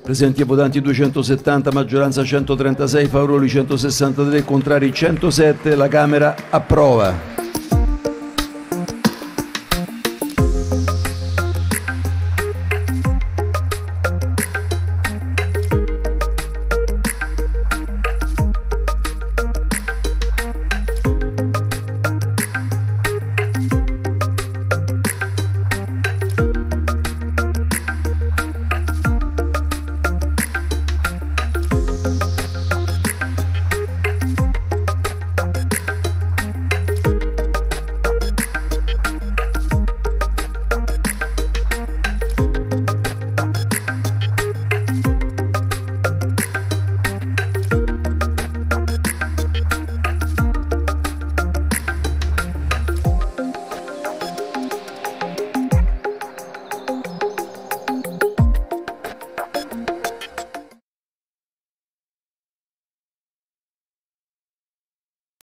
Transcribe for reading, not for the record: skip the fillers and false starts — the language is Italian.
Presenti e votanti 270, maggioranza 136, favorevoli 163, contrari 107, la Camera approva.